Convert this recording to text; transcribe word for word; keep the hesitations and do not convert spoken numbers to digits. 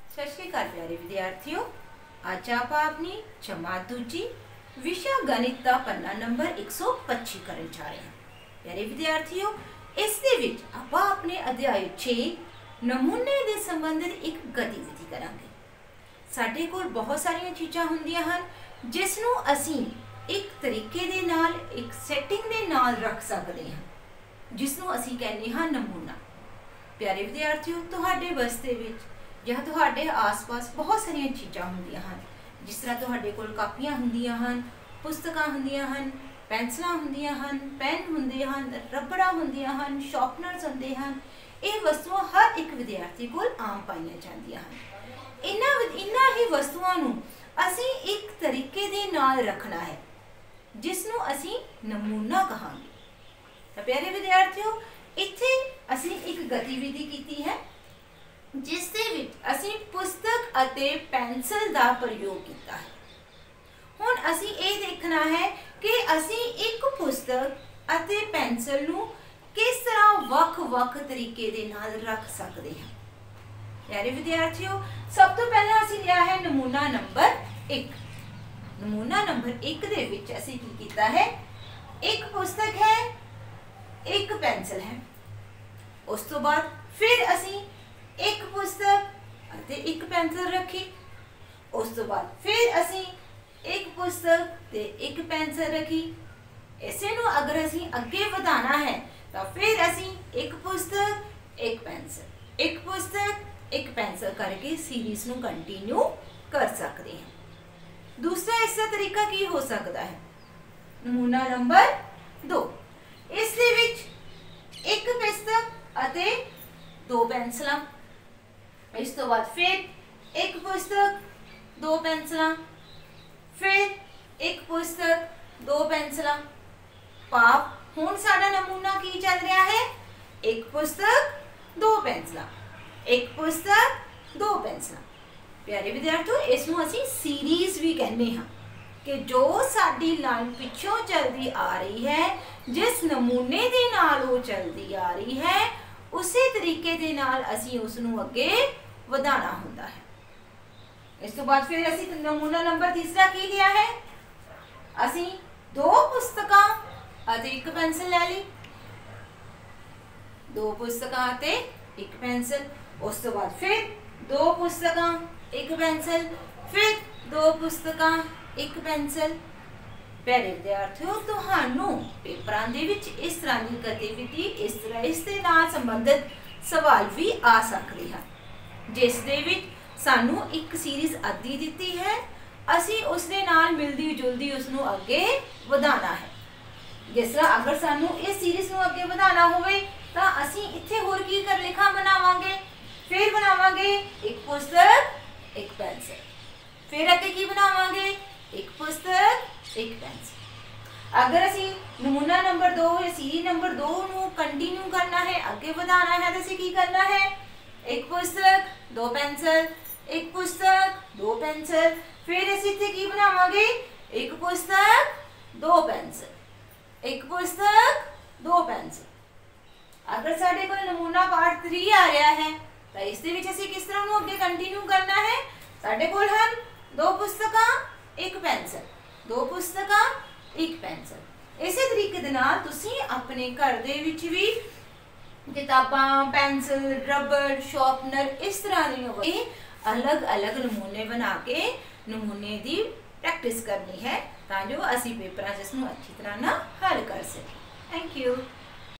सत श्री अकाल प्यारे विद्यार्थियों, अज आप अपनी जमात दूजी विषय गणित का पन्ना नंबर एक सौ पच्ची करन जा रहे हैं। प्यारे विद्यार्थियों, इस दे विच आपां अपने अध्याय छे नमूने दे संबंधित एक गतिविधि करांगे। साडे कोल बहुत सारियां चीज़ां हुंदियां हन जिस नूं असीं एक तरीके दे नाल एक सैटिंग दे नाल रख सकदे हां, जिस नूं असीं कहने हां नमूना। प्यारे विद्यार्थियों, तुहाडे बस्ते विच ਜਾਂ ਤੁਹਾਡੇ आस-पास बहुत सारिया चीज़ां ਹੁੰਦੀਆਂ ਹਨ, जिस तरह ਤੁਹਾਡੇ ਕੋਲ ਕਾਪੀਆਂ ਹੁੰਦੀਆਂ ਹਨ, ਪੁਸਤਕਾਂ ਹੁੰਦੀਆਂ ਹਨ, ਪੈਨਸਲਾਂ ਹੁੰਦੀਆਂ ਹਨ, ਪੈਨ ਹੁੰਦੇ ਹਨ, ਰਬੜਾਂ ਹੁੰਦੀਆਂ ਹਨ, ਸ਼ਾਰਪਨਰਸ ਹੁੰਦੇ ਹਨ। ਇਹ ਵਸਤੂਆਂ ਹਰ ਇੱਕ ਵਿਦਿਆਰਥੀ ਕੋਲ ਆਮ ਪਾਈਆਂ ਜਾਂਦੀਆਂ ਹਨ। ਇਹਨਾਂ ਇਹਨਾਂ ਹੀ ਵਸਤੂਆਂ ਨੂੰ ਅਸੀਂ ਇੱਕ ਤਰੀਕੇ ਦੇ ਨਾਲ ਰੱਖਣਾ ਹੈ, ਜਿਸ ਨੂੰ ਅਸੀਂ ਨਮੂਨਾ ਕਹਾਂਗੇ। ਤਾਂ ਪਿਆਰੇ ਵਿਦਿਆਰਥੀਓ, ਇੱਥੇ ਅਸੀਂ ਇੱਕ ਗਤੀਵਿਧੀ ਕੀਤੀ ਹੈ जिस दे विच असी पुस्तक अते पेंसिल दा प्रयोग किया है। हुण असी ये देखना है कि असी एक पुस्तक अते पेंसिल नूं किस तरह वख-वख तरीके दे नाल रख सकते हैं। प्यारे विद्यार्थियों, सब तो पहला असी लिया है नमूना नंबर एक। नमूना नंबर एक दे विच असी की कीता है, एक पुस्तक है, एक पेंसिल है। उस तो बाद फिर असी एक पुस्तक अते एक पेंसिल रखी। उस तो बाद फिर असी एक पुस्तक ते एक पेंसिल रखी। इसे नूं अगर असी अगे वधाना है तो फिर असी एक पुस्तक एक पेंसिल, एक पुस्तक एक पेंसिल करके सीरीज नूं कंटिन्यू कर सकते हैं। दूसरा इसका तरीका की हो सकता है, नमूना नंबर दो। इस दे विच एक पुस्तक अते दो पेंसिलां। इस तो बाद फिर एक पुस्तक दो पेंसिलां, फिर एक पुस्तक दो पेंसिलां। भाव हुण साडा नमूना की चल रहा है, एक पुस्तक दो पेंसिलां, एक पुस्तक दो पेंसिलां। प्यारे विद्यार्थियों, इस नूं असीं सीरीज भी कहने हां कि जो साडी लाइन पिछों चलती आ रही है, जिस नमूने दे नाल वो चलती आ रही है, उसी तरीके दे नाल असीं उस नूं अगे वधाना होता है। इस तो बाद फिर असी नमूना नंबर तीसरा की लिया है, असी दो पुस्तकां अते एक पेंसिल ले ली। दो पुस्तकां अते एक पेंसिल। उस तो बाद फिर दो पुस्तकां एक पेंसिल, फिर दो पुस्तकां एक पेंसिल। प्यारे विद्यार्थियों, तुहानू पेपरां दे विच इस तरह की गतिविधि, इस तरह इस दे नाल संबंधित सवाल भी आ सकते हैं, जिस दे विच सानू एक सीरीज अद्धी दिती है, असी उस दे नाल मिलदी जुलदी उसनू अगे वधाना है। जिस तरह अगर सानू इस सीरीज नू अगे वधाना होवे तां असी इत्थे होर की कर लिखा बनावांगे, फिर बनावांगे एक पुस्तक एक पेंसिल, फिर अगे की बनावांगे एक पुस्तक एक पेंसिल। अगर असी नमूना नंबर दो या सीरीज नंबर दो नू कंटिन्यू करना है, अगे वधाना है, तो असी की करना है, एक पुस्तक दो पेंसिल, एक पुस्तक दो पेंसिल, फिर असीं इत्थे की बनावांगे एक पुस्तक दो पेंसिल, एक पुस्तक दो पेंसिल। अगर साडे कोल नमूना पार्ट थ्री आ रहा है तो इस दे विच असीं किस तरह नूं अगे कंटिन्यू करना है। साडे कोल हन दो पुस्तकां एक पेंसिल, दो पुस्तकां एक पेंसिल। इसे तरीके दे नाल तुसीं अपने घर दे विच भी किताबां, पेंसिल, रबड़, शार्पनर इस तरह दी अलग अलग नमूने बना के नमूने की प्रैक्टिस करनी है, तां जो असी पेपर जिसनूं अच्छी तरह ना हल कर सकें। Thank you.